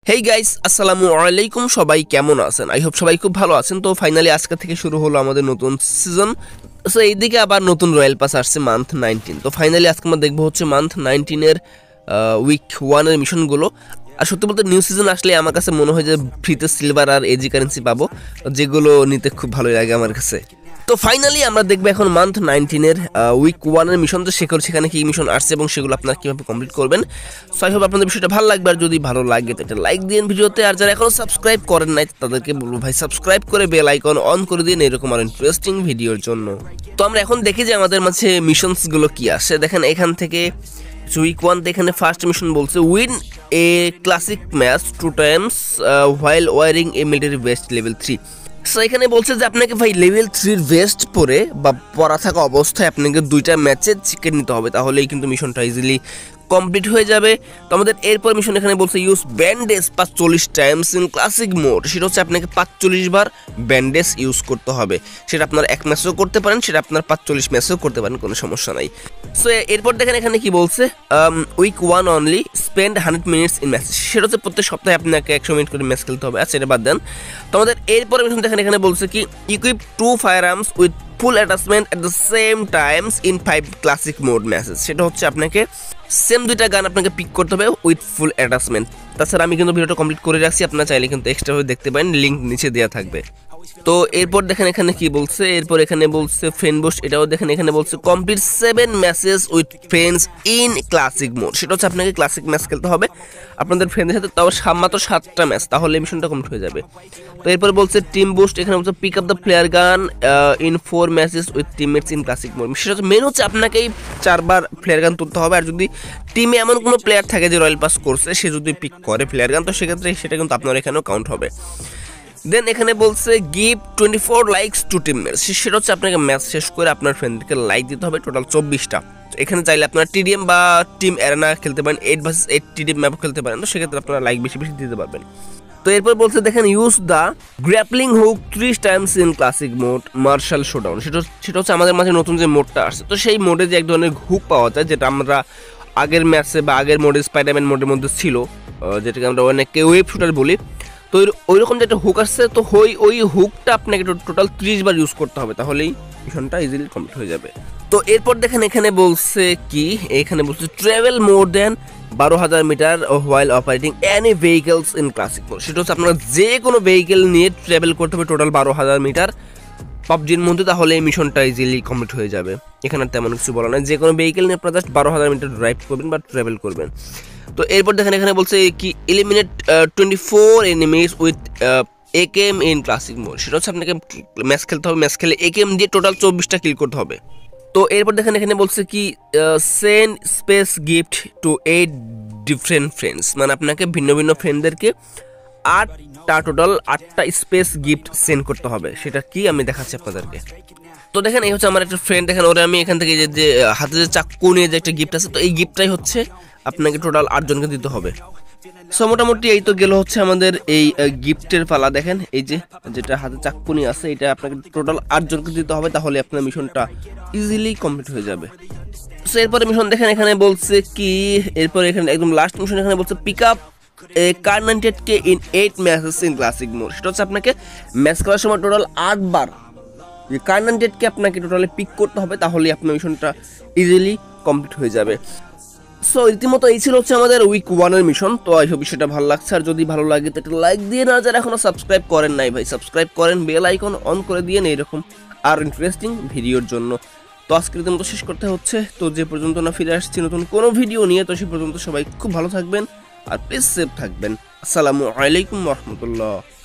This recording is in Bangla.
হেই গাইস, আসসালামু আলাইকুম। সবাই কেমন আছেন? আই হোপ সবাই খুব ভালো আছেন। তো ফাইনালি আজকে থেকে শুরু হলো আমাদের নতুন সিজন। সো এইদিকে আবার নতুন রয়্যাল পাস আসছে মান্থ 19। তো ফাইনালি আজকে আমরা দেখবো হচ্ছে মান্থ 19-এর উইক 1-এর মিশনগুলো। আর সত্যি বলতে নিউ সিজন আসলে আমার কাছে মনে হয় যে ফ্রিতে সিলভার আর এজি কারেন্সি পাবো, যেগুলো নিতে খুব ভালোই লাগে আমার কাছে। তো ফাইনালি আমরা দেখবো এখন মান্থ 19-এর উইক 1-এর মিশন। তো সেখানে কি মিশন আসছে এবং সেগুলো আপনারা কীভাবে কমপ্লিট করবেন। সো আই হোপ আপনাদের বিষয়টা ভালো লাগবে। আর যদি ভালো লাগে তো একটা লাইক দিন ভিডিওতে। আর যারা এখনও সাবস্ক্রাইব করেন নাই তাদেরকে বলবো ভাই সাবস্ক্রাইব করে বেল আইকন অন করে দিন এরকম আর ইন্টারেস্টিং ভিডিওর জন্য। তো আমরা এখন দেখি যে আমাদের মাঝে মিশনসগুলো কি আসে। দেখেন এখান থেকে উইক 1 এখানে ফার্স্ট মিশন বলছে win a classic match 2 times while wearing a military vest level 3। So এখানে বলছে যে আপনাকে ভাই লেভেল 3-র ভেস্ট পরে বা পরা থাকা অবস্থায় আপনাকে 2টা ম্যাচে চিকেন নিতে হবে, তাহলেই কিন্তু মিশনটা ইজিলি কমপ্লিট হয়ে যাবে। তো আমাদের এরপর মিশন এখানে বলছে use bandage 45 times in classic mode. সেটা হচ্ছে আপনাকে 45 বার ব্যান্ডেজ ইউজ করতে হবে। সেটা আপনার এক ম্যাচেও করতে পারেন, সেটা আপনার 45 ম্যাচেও করতে পারেন, কোনো সমস্যা নাই। সো এরপর দেখেন এখানে কি বলছে week 1 only spend 100 minutes in match. সেটা হচ্ছে প্রত্যেক সপ্তাহে আপনাকে 100 মিনিট করে ম্যাচ খেলতে হবে। আচ্ছা, এটা বাদ দেন। তো আমাদের এরপর মিশন দেখেন এখানে বলছে কি equip 2 firearms with full attachment at the same times in 5 classic mode matches. সেটা হচ্ছে আপনাকে সেম 2টা গান আপনাকে পিক করতে হবে উইথ ফুল অ্যাটাচমেন্ট। তাছাড়া আমি কিন্তু ভিডিওটা কমপ্লিট করে রাখছি, আপনারা চাইলে কিন্তু এক্সট্রাভাবে দেখতে পারেন, লিঙ্ক নিচে দেওয়া থাকবে। তো এরপর দেখেন এখানে কি বলছে, এরপর এখানে বলছে ফ্রেন্ড বুস্ট। এটাও দেখেন এখানে বলছে complete 7 matches with friends in classic mode. সেটা হচ্ছে আপনাকে ক্লাসিক ম্যাচ খেলতে হবে আপনাদের ফ্রেন্ডের সাথে, তাও মাত্র 7টা ম্যাচ, তাহলে মিশনটা কমপ্লিট হয়ে যাবে। তো এরপর বলছে টিম বুস্ট। এখানে বলছে pick up the player gun in 4 matches with teammates in classic mode. সেটা হচ্ছে মেন হচ্ছে আপনাকেই 4বার প্লেয়ার গান তুলতে হবে। আর যদি টিমে এমন কোনো প্লেয়ার থাকে যে রয়্যাল পাস করছে, সে যদি পিক করে প্লেয়ার গান, তো সেক্ষেত্রে সেটা কিন্তু আপনার এখানেও কাউন্ট হবে। দেন এখানে বলছে গিভ 24 লাইকস টু টিমমেটস। সেটা হচ্ছে আপনাকে ম্যাচ শেষ করে আপনার ফ্রেন্ডকে লাইক দিতে হবে, টোটাল 24টা। এখানে চাইলে আপনারা টিডিএম বা টিম অ্যারেনা খেলতে পারেন, 8 ভার্সেস 8 টিডিএম ম্যাপও খেলতে পারেন। তো সেক্ষেত্রে আপনারা লাইক বেশি বেশি দিতে পারবেন। তো এরপর বলছে দেখেন use the grappling hook 3 times in classic mode martial showdown. সেটা হচ্ছে আমাদের মাঝে নতুন যে মোডটা আসছে, তো সেই মোডে যে এক ধরনের হুক পাওয়া যায়, যেটা আমরা আগের ম্যাচে বা আগের মোডে স্পাইডারম্যান মোডের মধ্যে ছিল, যেটাকে আমরা অনেকে ওয়েব শুটার বলি। তো ওই রকম যে একটা হুক আসছে, তো ওই হুকটা আপনাকে টোটাল 30 বার ইউজ করতে হবে, তাহলেই মিশনটা ইজিলি কমপ্লিট হয়ে যাবে। তো এরপর দেখেন এখানে বলছে কি, এখানে বলছে travel more than 12,000 meter while operating any vehicles in classic mode. সেটা হচ্ছে আপনারা যে কোনো ভেহিকেল নিয়ে ট্রাভেল করতে হবে টোটাল 12,000 মিটার পাবজির মধ্যে, তাহলে এই মিশনটা ইজিলি কমপ্লিট হয়ে যাবে। এখানে তেমন কিছু বলা নয়, যে কোনো ভেহিকেল নিয়ে আপনারা জাস্ট 12,000 মিটার ড্রাইভ করবেন বা ট্রাভেল করবেন। তো এরপর দেখেন এখানে বলছে কি eliminate 24 enemies with AKM in classic mode. সেটা হচ্ছে আপনাকে ম্যাচ খেলতে হবে, ম্যাচ খেলে একেএম দিয়ে টোটাল 24টা কিল করতে হবে। তো এরপর দেখেন এখানে বলছে কি send space gift to 8 different friends. মানে আপনাকে ভিন্ন ভিন্ন ফ্রেন্ডদেরকে 8টা স্পেস গিফট সেন্ড করতে হবে। সেটা কি আমি দেখাচ্ছি আপনাদেরকে। তো দেখেন এই হচ্ছে আমার একটা ফ্রেন্ড, দেখেন ওরা আমি এখান থেকে যে হাতে যে চাক্কু নিয়ে যে একটা গিফট আছে, তো এই গিফটটাই হচ্ছে আপনাকে টোটাল 8 জনকে দিতে হবে। সো মোটামুটি এই তো গেল হচ্ছে আমাদের এই গিফটের পালা। দেখেন এই যে যেটা হাতে চাক্কু নিয়ে আছে, এটা আপনাকে টোটাল 8 জনকে দিতে হবে, তাহলে আপনার মিশনটা ইজিলি কমপ্লিট হয়ে যাবে। সো এরপরে মিশন দেখেন এখানে বলছে কি, এরপর এখানে একদম লাস্ট মিশন এখানে বলছে pick up car 98K in 8 matches in classic mode. সেটা হচ্ছে আপনাকে ম্যাচ করার সময় টোটাল 8 বার কার 98K আপনাকে টোটালি পিক করতে হবে, তাহলে আপনার মিশনটা ইজিলি কমপ্লিট হয়ে যাবে। সো রীতিমতো এই ছিল হচ্ছে আমাদের উইক 1-এর মিশন। তো এই বিষয়টা ভালো লাগছে, আর যদি ভালো লাগে তো একটা লাইক দিয়ে, না যারা এখনো সাবস্ক্রাইব করেন নাই ভাই সাবস্ক্রাইব করেন, বেল আইকন অন করে দিয়ে এরকম আর ইন্টারেস্টিং ভিডিওর জন্য। তো আজকের রীতিমতো শেষ করতে হচ্ছে। তো যে পর্যন্ত না ফিরে আসছি নতুন কোনো ভিডিও নিয়ে, তো সে পর্যন্ত সবাই খুব ভালো থাকবেন আর প্লিজ সেফ থাকবেন। আসসালামু আলাইকুম রহমতুল্লাহ।